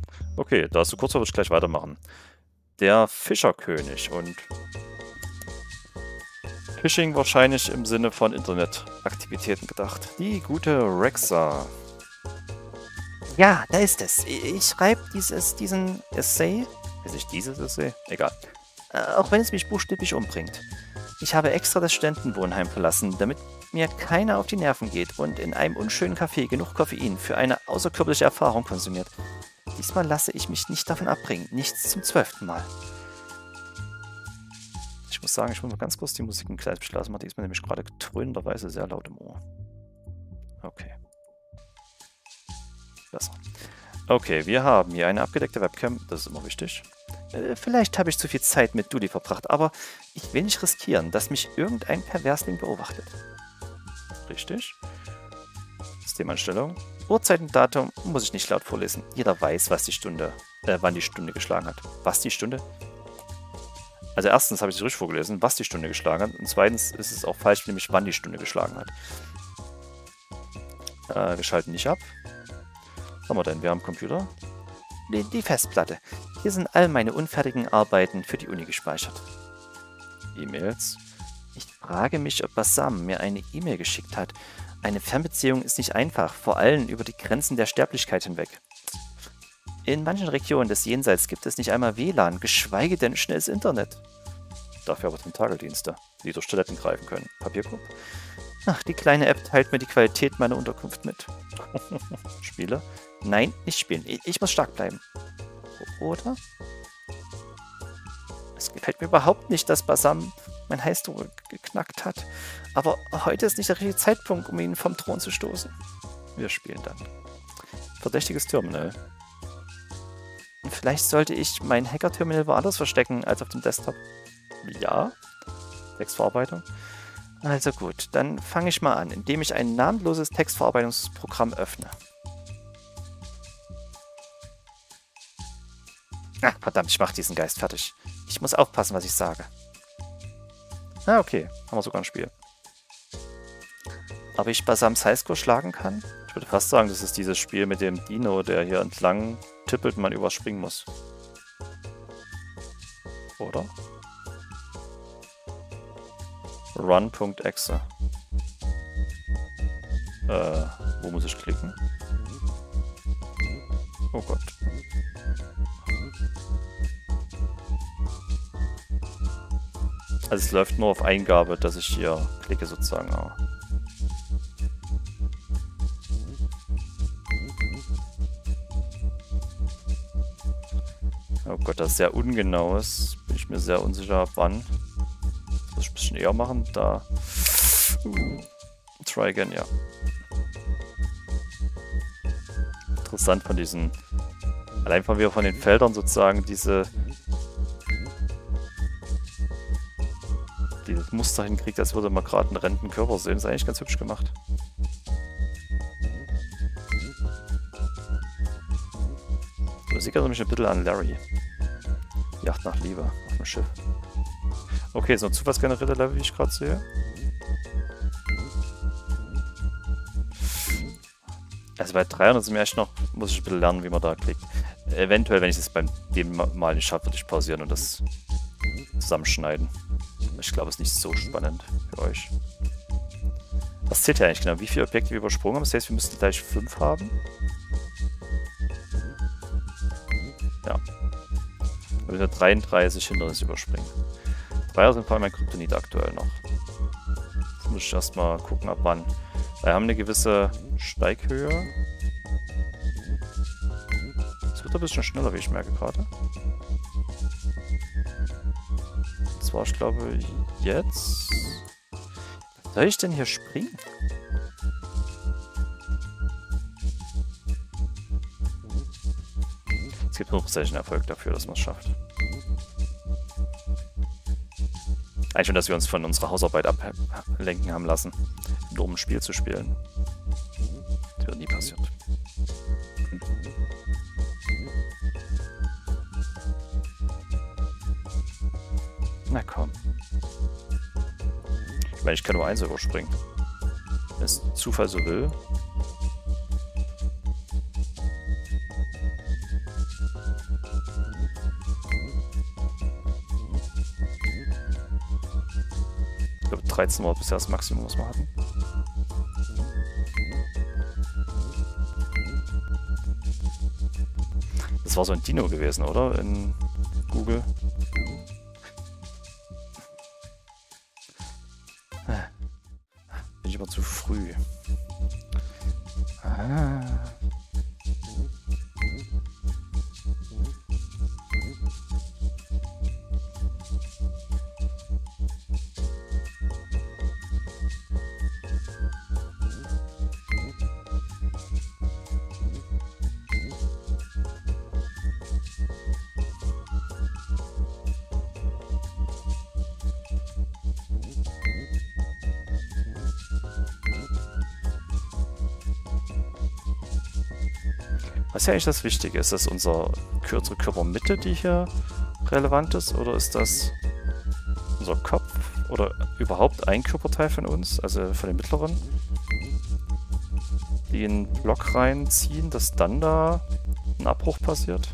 Okay, da hast du kurz, würde ich gleich weitermachen. Der Fischerkönig und Phishing wahrscheinlich im Sinne von Internetaktivitäten gedacht. Die gute Rexa. Ja, da ist es. Ich schreibe diesen Essay. Weiß ich dieses Essay? Egal. Auch wenn es mich buchstäblich umbringt. Ich habe extra das Studentenwohnheim verlassen, damit mir keiner auf die Nerven geht und in einem unschönen Café genug Koffein für eine außerkörperliche Erfahrung konsumiert. Diesmal lasse ich mich nicht davon abbringen. Nichts zum 12. Mal. Ich muss sagen, ich muss mal ganz kurz die Musik ein kleines bisschen lassen. Die ist mir nämlich gerade dröhnenderweise sehr laut im Ohr. Okay. Besser. Okay, wir haben hier eine abgedeckte Webcam. Das ist immer wichtig. Vielleicht habe ich zu viel Zeit mit Dudi verbracht, aber ich will nicht riskieren, dass mich irgendein Perversling beobachtet. Richtig. Systemeinstellung. Uhrzeit und Datum muss ich nicht laut vorlesen. Jeder weiß, was die Stunde, wann die Stunde geschlagen hat. Was die Stunde? Also erstens habe ich es richtig vorgelesen, was die Stunde geschlagen hat. Und zweitens ist es auch falsch, nämlich wann die Stunde geschlagen hat. Wir schalten nicht ab. Was haben wir denn? Wir haben Computer. Die Festplatte. Hier sind all meine unfertigen Arbeiten für die Uni gespeichert. E-Mails. Ich frage mich, ob Bassam mir eine E-Mail geschickt hat. Eine Fernbeziehung ist nicht einfach, vor allem über die Grenzen der Sterblichkeit hinweg. In manchen Regionen des Jenseits gibt es nicht einmal WLAN, geschweige denn schnelles Internet. Dafür aber Tentakeldienste, die durch Toiletten greifen können. Papierkorb? Ach, die kleine App teilt mir die Qualität meiner Unterkunft mit. Spiele? Nein, nicht spielen. Ich muss stark bleiben. Oder? Es gefällt mir überhaupt nicht, dass Bassam mein Heißdruck geknackt hat. Aber heute ist nicht der richtige Zeitpunkt, um ihn vom Thron zu stoßen. Wir spielen dann. Verdächtiges Terminal. Vielleicht sollte ich mein Hacker-Terminal woanders verstecken als auf dem Desktop. Ja. Textverarbeitung. Also gut, dann fange ich mal an, indem ich ein namenloses Textverarbeitungsprogramm öffne. Ah, verdammt, ich mache diesen Geist fertig. Ich muss aufpassen, was ich sage. Ah, okay. Haben wir sogar ein Spiel. Ob ich Basams Highscore schlagen kann? Ich würde fast sagen, das ist dieses Spiel mit dem Dino, der hier entlang tippelt und man überspringen muss. Oder? Run.exe. Wo muss ich klicken? Oh Gott. Also es läuft nur auf Eingabe, dass ich hier klicke sozusagen. Oh Gott, das ist sehr ungenau ist. Bin ich mir sehr unsicher, ab wann. Das muss ich ein bisschen eher machen. Da. Try again, ja. Interessant von diesen. Allein von den Feldern sozusagen dieses Muster hinkriegt, als würde man gerade einen rennenden Körper sehen. Ist eigentlich ganz hübsch gemacht. Das sieht also mich ein bisschen an Larry. Yacht nach Liebe auf dem Schiff. Okay, so ein zufallsgenerierter Level, wie ich gerade sehe. Also bei 300 sind mir echt noch, muss ich ein bisschen lernen, wie man da klickt. Eventuell, wenn ich das beim dem Mal nicht schaffe, würde ich pausieren und das zusammenschneiden. Ich glaube, es ist nicht so spannend für euch. Was zählt ja eigentlich genau? Wie viele Objekte wir übersprungen haben? Das heißt, wir müssten gleich 5 haben. Ja. Wir müssen 33 Hindernisse überspringen. 3 sind vor allem mein Kryptonit aktuell noch. Jetzt muss ich erstmal gucken, ab wann. Wir haben eine gewisse Steighöhe. Es wird ein bisschen schneller, wie ich merke gerade. Das war, ich glaube, jetzt. Was soll ich denn hier springen? Es gibt 100% Erfolg dafür, dass man es schafft. Eigentlich schon, dass wir uns von unserer Hausarbeit ablenken haben lassen, nur um ein Spiel zu spielen. Das wird nie passiert. Na komm. Ich meine, ich kann nur 1 überspringen. Wenn es Zufall so will. 13 war bisher das Maximum, was wir hatten. Das war so ein Dino gewesen, oder? In Google. Bin ich immer zu früh. Ah. Was ist ja eigentlich das Wichtige? Ist das unsere Körpermitte, die hier relevant ist? Oder ist das unser Kopf? Oder überhaupt ein Körperteil von uns, also von den mittleren? Die in einen Block reinziehen, dass dann da ein Abbruch passiert?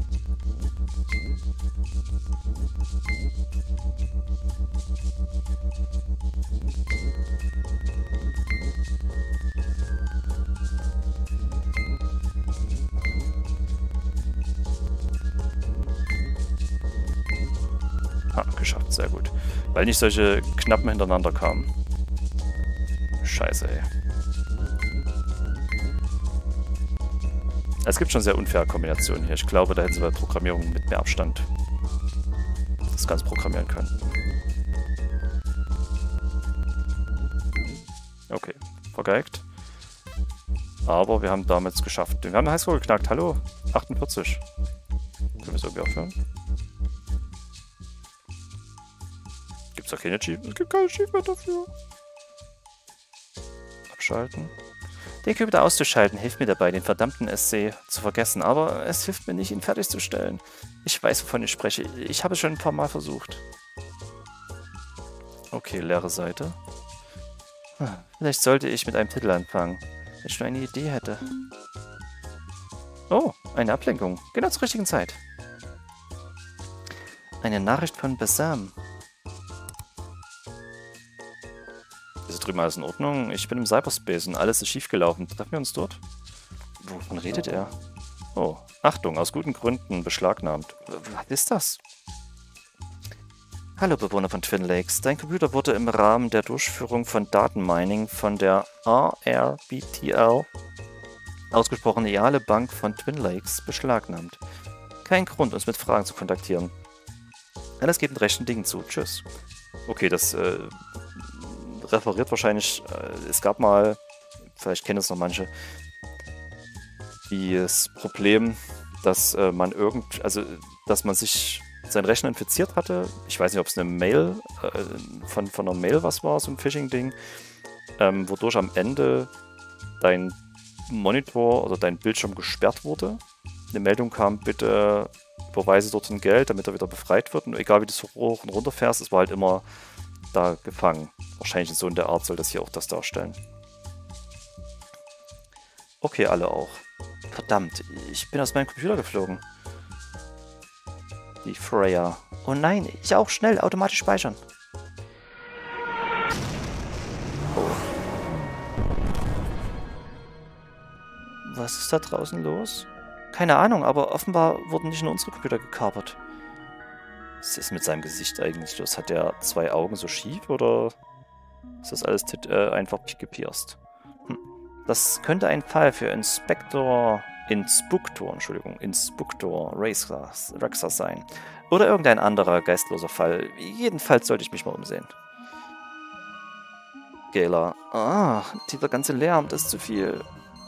Geschafft, sehr gut. Weil nicht solche Knappen hintereinander kamen. Scheiße, ey. Es gibt schon sehr unfaire Kombinationen hier. Ich glaube, da hätten sie bei Programmierung mit mehr Abstand das Ganze programmieren können. Okay, vergeigt. Aber wir haben damit es geschafft. Wir haben den Highscore geknackt. Hallo? 48. Können wir es irgendwie aufhören? Gibt es auch keine Achievement? Es gibt kein Achievement dafür. Abschalten. Den Computer auszuschalten hilft mir dabei, den verdammten SC zu vergessen, aber es hilft mir nicht, ihn fertigzustellen. Ich weiß, wovon ich spreche. Ich habe es schon ein paar Mal versucht. Okay, leere Seite. Vielleicht sollte ich mit einem Titel anfangen, wenn ich nur eine Idee hätte. Oh, eine Ablenkung. Genau zur richtigen Zeit. Eine Nachricht von Besam. Ist drüben alles in Ordnung? Ich bin im Cyberspace und alles ist schiefgelaufen. Treffen wir uns dort? Wovon redet er? Oh, Achtung, aus guten Gründen beschlagnahmt. Was ist das? Hallo Bewohner von Twin Lakes. Dein Computer wurde im Rahmen der Durchführung von Datenmining von der RRBTL, ausgesprochen Reale Bank von Twin Lakes, beschlagnahmt. Kein Grund, uns mit Fragen zu kontaktieren. Alles geht mit rechten Dingen zu. Tschüss. Okay, das referiert wahrscheinlich, es gab mal, vielleicht kennen es noch manche, das Problem, dass dass man sich sein Rechner infiziert hatte. Ich weiß nicht, ob es eine Mail, von einer Mail was war, so ein Phishing-Ding, wodurch am Ende dein Monitor oder dein Bildschirm gesperrt wurde. Eine Meldung kam, bitte überweise dorthin Geld, damit er wieder befreit wird. Und egal wie du so hoch und runter fährst, es war halt immer da gefangen. Wahrscheinlich so in der Art soll das hier auch das darstellen. Okay, alle auch. Verdammt, ich bin aus meinem Computer geflogen. Die Freya. Oh nein, ich auch schnell, automatisch speichern. Oh. Was ist da draußen los? Keine Ahnung, aber offenbar wurden nicht nur unsere Computer gekapert. Was ist mit seinem Gesicht eigentlich los? Hat der zwei Augen so schief oder ist das alles einfach gepierst? Das könnte ein Fall für Inspektor Rexer sein. Oder irgendein anderer geistloser Fall. Jedenfalls sollte ich mich mal umsehen. Gela. Ah, dieser ganze Lärm, das ist zu viel.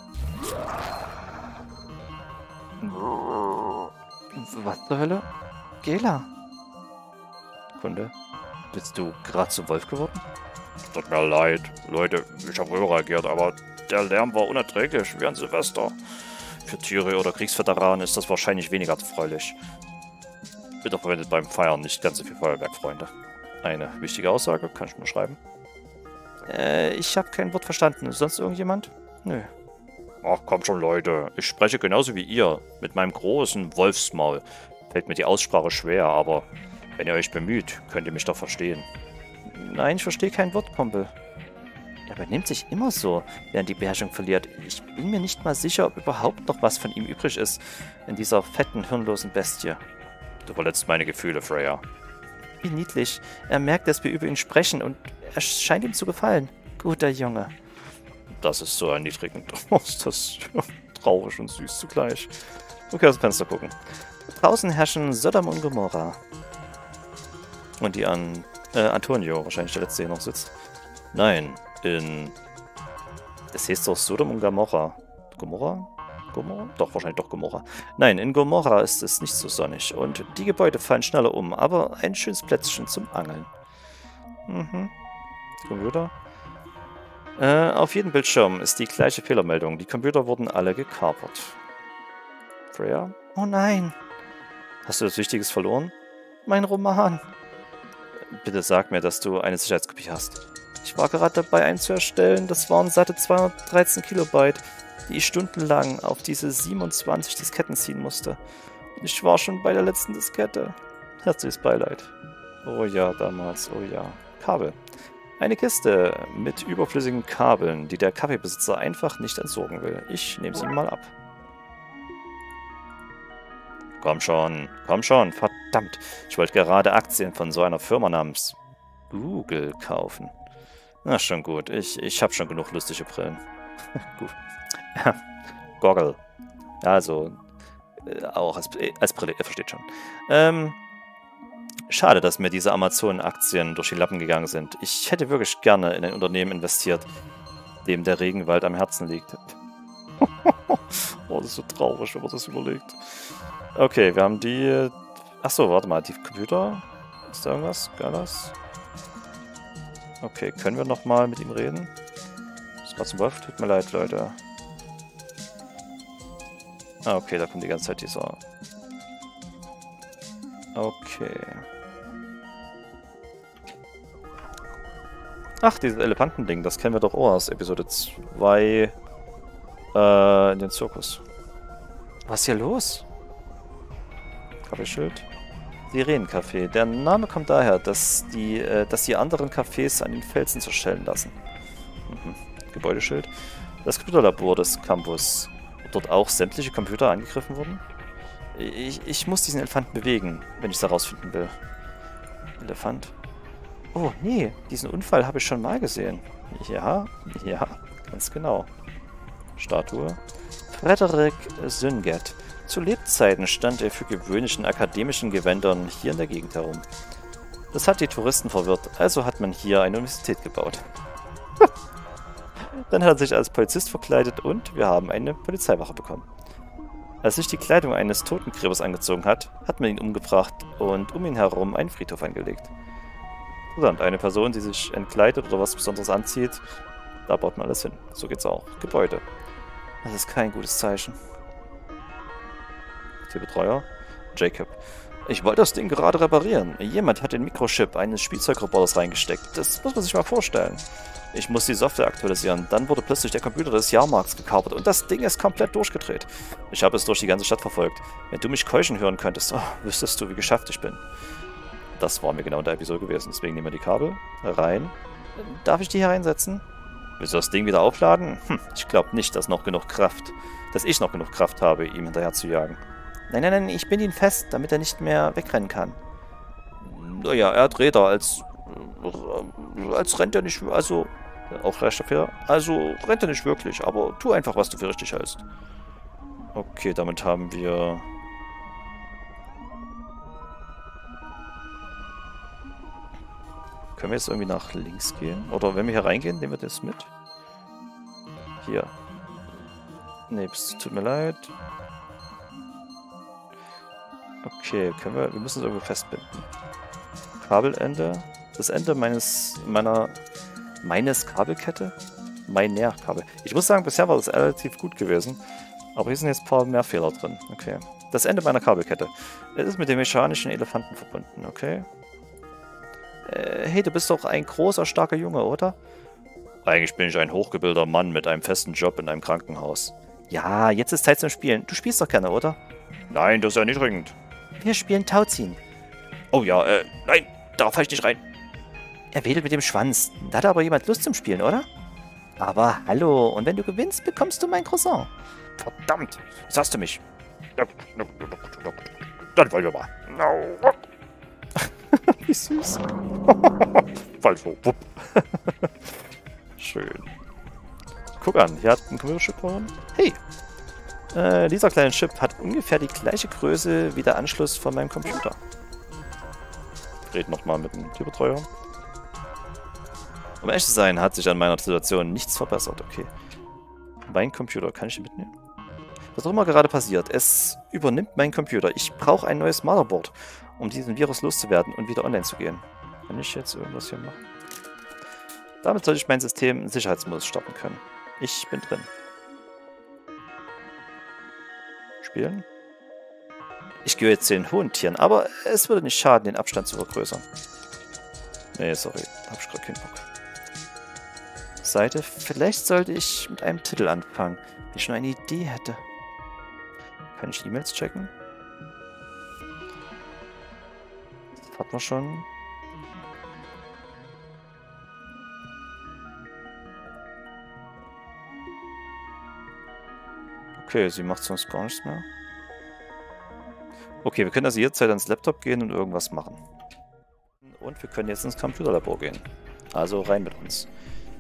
Was zur Hölle? Gela. Kunde. Bist du gerade zum Wolf geworden? Tut mir leid. Leute, ich habe reagiert, aber der Lärm war unerträglich wie an Silvester. Für Tiere oder Kriegsveteranen ist das wahrscheinlich weniger erfreulich. Bitte verwendet beim Feiern nicht ganz so viel Feuerwerk, Freunde. Eine wichtige Aussage, kann ich nur schreiben. Ich habe kein Wort verstanden. Sonst irgendjemand? Nö. Ach, komm schon, Leute. Ich spreche genauso wie ihr. Mit meinem großen Wolfsmaul. Fällt mir die Aussprache schwer, aber wenn ihr euch bemüht, könnt ihr mich doch verstehen. Nein, ich verstehe kein Wort, Kumpel. Er benimmt sich immer so, während die Beherrschung verliert. Ich bin mir nicht mal sicher, ob überhaupt noch was von ihm übrig ist in dieser fetten, hirnlosen Bestie. Du verletzt meine Gefühle, Freya. Wie niedlich. Er merkt, dass wir über ihn sprechen und er scheint ihm zu gefallen. Guter Junge. Das ist so erniedrigend. Oh, ist das traurig und süß zugleich. Okay, aus dem Fenster gucken. Draußen herrschen Sodom und Gomorra. Und die Antonio, wahrscheinlich der letzte, hier noch sitzt. Nein, es heißt doch Sodom und Gomorra. Gomorra? Gomorra? Doch, wahrscheinlich doch Gomorra. Nein, in Gomorra ist es nicht so sonnig. Und die Gebäude fallen schneller um, aber ein schönes Plätzchen zum Angeln. Mhm. Computer. Auf jedem Bildschirm ist die gleiche Fehlermeldung. Die Computer wurden alle gekapert. Freya? Oh nein. Hast du das Wichtiges verloren? Mein Roman. Bitte sag mir, dass du eine Sicherheitskopie hast. Ich war gerade dabei, einen zu erstellen. Das waren satte 213 Kilobyte, die ich stundenlang auf diese 27 Disketten ziehen musste. Ich war schon bei der letzten Diskette. Herzliches Beileid. Oh ja, damals. Oh ja. Kabel. Eine Kiste mit überflüssigen Kabeln, die der Kaffeebesitzer einfach nicht entsorgen will. Ich nehme sie ihm mal ab. Komm schon, verdammt. Ich wollte gerade Aktien von so einer Firma namens Google kaufen. Na, schon gut. Ich habe schon genug lustige Brillen. Gut. Goggle. Also, auch als Brille, ihr versteht schon. Schade, dass mir diese Amazon-Aktien durch die Lappen gegangen sind. Ich hätte wirklich gerne in ein Unternehmen investiert, dem der Regenwald am Herzen liegt. Oh, das ist so traurig, wenn man das überlegt. Okay, wir haben die... Achso, warte mal, die Computer? Ist da irgendwas Geiles? Okay, können wir nochmal mit ihm reden? Ist gerade zum Wolf? Tut mir leid, Leute. Ah, okay, da kommt die ganze Zeit dieser... Okay. Ach, dieses Elefantending, das kennen wir doch auch aus Episode 2 in den Zirkus. Was ist hier los? Kaffeeschild. Sirenencafé. Der Name kommt daher, dass die anderen Cafés an den Felsen zerschellen lassen. Mhm. Gebäudeschild. Das Computerlabor des Campus. Ob dort auch sämtliche Computer angegriffen wurden? Ich muss diesen Elefanten bewegen, wenn ich es herausfinden will. Elefant. Oh, nee, diesen Unfall habe ich schon mal gesehen. Ja, ganz genau. Statue. Frederick Synget. Zu Lebzeiten stand er für gewöhnlichen akademischen Gewändern hier in der Gegend herum. Das hat die Touristen verwirrt, also hat man hier eine Universität gebaut. Dann hat er sich als Polizist verkleidet und wir haben eine Polizeiwache bekommen. Als sich die Kleidung eines Totengräbers angezogen hat, hat man ihn umgebracht und um ihn herum einen Friedhof angelegt. Interessant, eine Person, die sich entkleidet oder was Besonderes anzieht, da baut man alles hin. So geht's auch. Gebäude. Das ist kein gutes Zeichen. Der Betreuer. Jacob. Ich wollte das Ding gerade reparieren. Jemand hat den Mikrochip eines Spielzeugroboters reingesteckt. Das muss man sich mal vorstellen. Ich muss die Software aktualisieren. Dann wurde plötzlich der Computer des Jahrmarkts gekapert und das Ding ist komplett durchgedreht. Ich habe es durch die ganze Stadt verfolgt. Wenn du mich keuchen hören könntest, wüsstest du, wie geschafft ich bin. Das war mir genau in der Episode gewesen. Deswegen nehmen wir die Kabel rein. Darf ich die hier reinsetzen? Willst du das Ding wieder aufladen? Ich glaube nicht, dass ich noch genug Kraft habe, ihm hinterher zu jagen. Nein, ich binde ihn fest, damit er nicht mehr wegrennen kann. Naja, er hat Räder, als rennt er nicht, also, auch recht dafür, also rennt er nicht wirklich, aber tu einfach, was du für richtig hältst. Okay, damit haben wir... Können wir jetzt irgendwie nach links gehen? Oder wenn wir hier reingehen, nehmen wir das mit? Hier. Nee, tut mir leid. Okay, wir müssen es irgendwo festbinden. Kabelende. Das Ende meiner Kabelkette? Meiner Kabel. Ich muss sagen, bisher war das relativ gut gewesen. Aber hier sind jetzt ein paar mehr Fehler drin. Okay. Das Ende meiner Kabelkette. Es ist mit dem mechanischen Elefanten verbunden, okay? Hey, du bist doch ein großer, starker Junge, oder? Eigentlich bin ich ein hochgebildeter Mann mit einem festen Job in einem Krankenhaus. Ja, jetzt ist Zeit zum Spielen. Du spielst doch gerne, oder? Nein, das ist erniedrigend. Wir spielen Tauziehen. Oh ja, nein, darauf falle ich nicht rein. Er wedelt mit dem Schwanz. Da hat aber jemand Lust zum Spielen, oder? Aber hallo, und wenn du gewinnst, bekommst du mein Croissant. Verdammt, jetzt hast du mich. Dann wollen wir mal. Wie süß. Falsch so. Schön. Guck an, hier hat ein Computerchip gewonnen. Hey! Dieser kleine Chip hat ungefähr die gleiche Größe wie der Anschluss von meinem Computer. Red nochmal mit dem Tierbetreuer. Um ehrlich zu sein, hat sich an meiner Situation nichts verbessert. Okay. Mein Computer, kann ich ihn mitnehmen? Was auch immer gerade passiert, es übernimmt mein Computer. Ich brauche ein neues Motherboard, um diesen Virus loszuwerden und wieder online zu gehen. Kann ich jetzt irgendwas hier machen? Damit sollte ich mein System in Sicherheitsmodus starten können. Ich bin drin. Spielen. Ich gehe jetzt den hohen Tieren, aber es würde nicht schaden, den Abstand zu vergrößern. Nee, sorry, hab ich gerade keinen Bock. Seite. Vielleicht sollte ich mit einem Titel anfangen, wenn ich schon eine Idee hätte. Kann ich E-Mails checken? Das hat man schon. Okay, sie macht sonst gar nichts mehr. Okay, wir können also jederzeit ans Laptop gehen und irgendwas machen. Und wir können jetzt ins Computerlabor gehen. Also rein mit uns.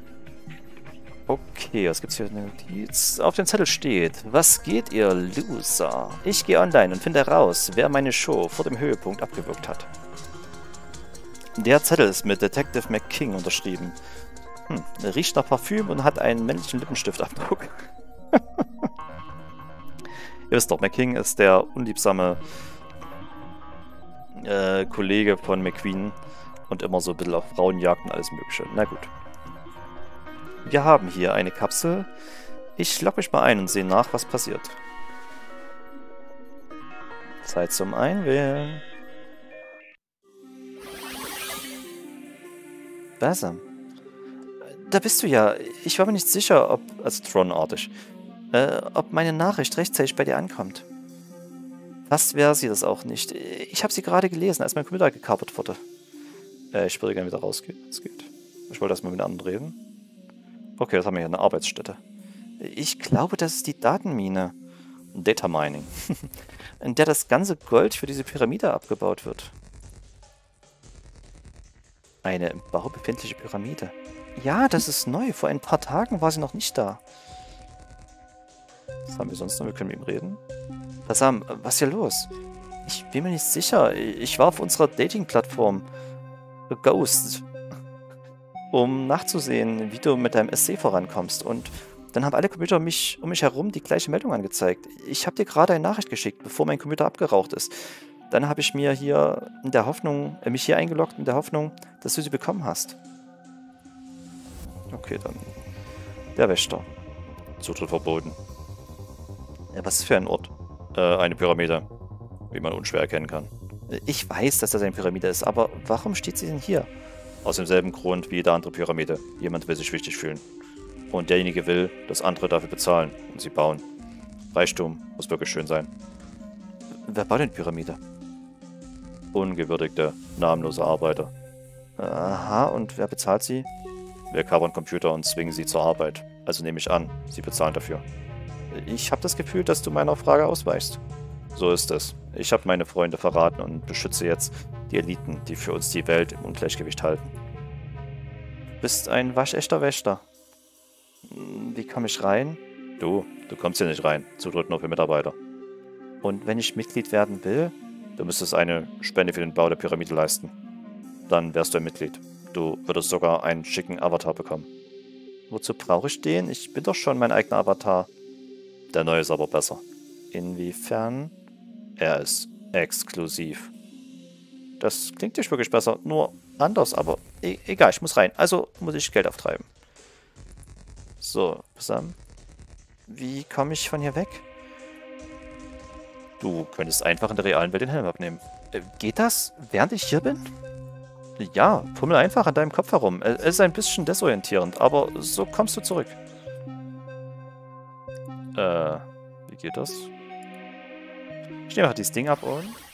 Okay, was gibt's hier? Eine Notiz? Auf dem Zettel steht: Was geht, ihr Loser? Ich gehe online und finde heraus, wer meine Show vor dem Höhepunkt abgewürgt hat. Der Zettel ist mit Detective McKing unterschrieben. Riecht nach Parfüm und hat einen männlichen Lippenstiftabdruck. Ihr wisst doch, McKing ist der unliebsame Kollege von McQueen und immer so ein bisschen auf Frauenjagd und alles mögliche. Na gut. Wir haben hier eine Kapsel. Ich logge mich mal ein und sehe nach, was passiert. Zeit zum Einwählen. Basam. Da bist du ja. Ich war mir nicht sicher, ob, also Tron-artig, ob meine Nachricht rechtzeitig bei dir ankommt. Fast wäre sie das auch nicht. Ich habe sie gerade gelesen, als mein Computer gekapert wurde. Ich würde gerne wieder rausgehen, wenn es geht. Ich wollte erstmal mit anderen reden. Okay, jetzt haben wir hier eine Arbeitsstätte. Ich glaube, das ist die Datenmine. Data Mining. In der das ganze Gold für diese Pyramide abgebaut wird. Eine im Bau befindliche Pyramide. Ja, das ist neu. Vor ein paar Tagen war sie noch nicht da. Was haben wir sonst noch? Wir können mit ihm reden. Basam, was ist hier los? Ich bin mir nicht sicher. Ich war auf unserer Dating-Plattform Ghost, um nachzusehen, wie du mit deinem SC vorankommst. Und dann haben alle Computer um mich herum die gleiche Meldung angezeigt. Ich habe dir gerade eine Nachricht geschickt, bevor mein Computer abgeraucht ist. Dann habe ich mir hier in der Hoffnung, mich hier eingeloggt in der Hoffnung, dass du sie bekommen hast. Okay, dann. Der Wächter. Zutritt verboten. Ja, was ist für ein Ort? Eine Pyramide. Wie man unschwer erkennen kann. Ich weiß, dass das eine Pyramide ist, aber warum steht sie denn hier? Aus demselben Grund wie jede andere Pyramide. Jemand will sich wichtig fühlen. Und derjenige will, dass andere dafür bezahlen und sie bauen. Reichtum muss wirklich schön sein. Wer baut denn die Pyramide? Ungewürdigte, namenlose Arbeiter. Aha, und wer bezahlt sie? Wir kapern Computer und zwingen sie zur Arbeit. Also nehme ich an, sie bezahlen dafür. Ich habe das Gefühl, dass du meiner Frage ausweichst. So ist es. Ich habe meine Freunde verraten und beschütze jetzt die Eliten, die für uns die Welt im Ungleichgewicht halten. Du bist ein waschechter Wächter. Wie komme ich rein? Du kommst hier nicht rein. Zutritt nur für Mitarbeiter. Und wenn ich Mitglied werden will? Du müsstest eine Spende für den Bau der Pyramide leisten. Dann wärst du ein Mitglied. Du würdest sogar einen schicken Avatar bekommen. Wozu brauche ich den? Ich bin doch schon mein eigener Avatar. Der neue ist aber besser. Inwiefern? Er ist exklusiv. Das klingt nicht wirklich besser, nur anders, aber egal, ich muss rein. Also muss ich Geld auftreiben. So, Sam. Wie komme ich von hier weg? Du könntest einfach in der realen Welt den Helm abnehmen. Geht das, während ich hier bin? Ja, fummel einfach an deinem Kopf herum. Es ist ein bisschen desorientierend, aber so kommst du zurück. Wie geht das? Ich nehme einfach dieses Ding ab und...